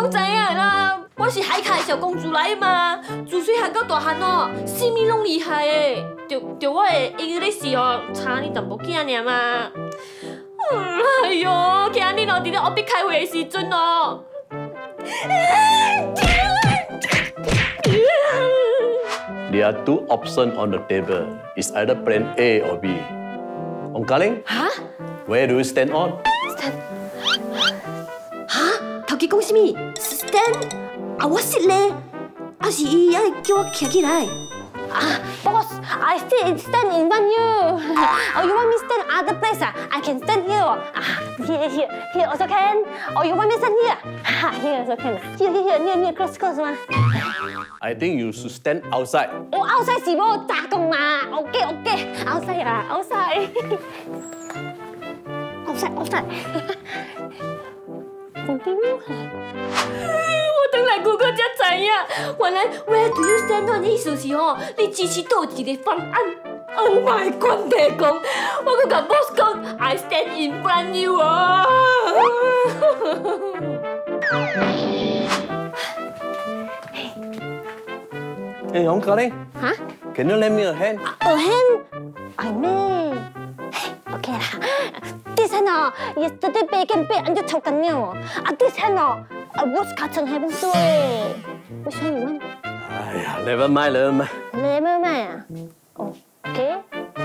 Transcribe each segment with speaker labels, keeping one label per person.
Speaker 1: 拢知影啦，我是海卡的小公主来嘛，自细汉到大汉哦，啥物拢厉害的，就我的英语是哦，差你淡薄囝尔嘛。哎哟，今日哦，伫咧学壁开会的时阵哦。
Speaker 2: There are two options on the table. It's either plan A or B. Ong Kaling?
Speaker 1: Huh?
Speaker 2: Where do you stand on?
Speaker 1: Stand? 哈？头家讲什么 ？Stand？ 啊，我识咧，啊是伊爱叫我徛起来。
Speaker 3: Ah, boss, I stand in front you. Oh, you want me stand other place? I can stand here. Here also can. Oh, you want me stand here? Here also can. Here, close, ma.
Speaker 2: I think you should stand outside.
Speaker 3: Oh, outside 是无打工嘛？Okay, outside 啦，outside. Outside. Continue.
Speaker 1: 我等来 Google 才知影，原来 Where do you stand on 意思是吼，你支持倒一个方案。Oh my god， 地公，我搁甲 boss 讲 I stand in front you 啊。
Speaker 2: Hey, Ong Kaling.
Speaker 3: Huh?
Speaker 2: Can you lend me a hand?
Speaker 3: A hand? I mean. Okay lah. This hand yesterday bacon bake until 抽筋了。this hand I was cutting haven't do it. Which one you want?
Speaker 2: 哎呀 ，never mind.
Speaker 3: Never mind 啊。Okay.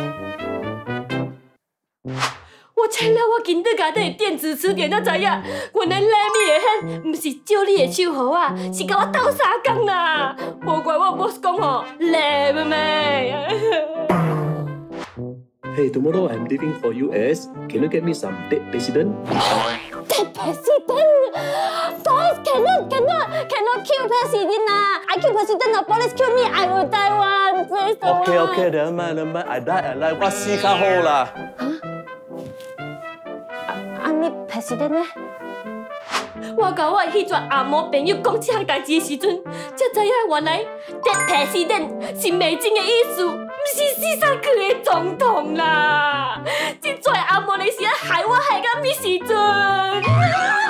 Speaker 1: 我请了我今仔家的电子词典才知影，原来 Let me 的hand 不是借你的手互我，是甲我斗相共啦。无怪我 boss 讲吼 ，Let me。
Speaker 2: Hey, tomorrow I'm leaving for US. Can you get me some dead president?
Speaker 3: Dead president? Boss cannot kill president 啊！I kill president, the police kill me, I will die one. Please don't.
Speaker 2: Okay, never mind. I die. 我死较好啦。
Speaker 3: 你 president 呢？
Speaker 1: 我甲我迄撮阿嬷朋友讲这项代志的时阵，才知影原来 Dead President 是美金的意思，不是死上去的总统啦。这撮阿嬷你是害我害到咩时阵？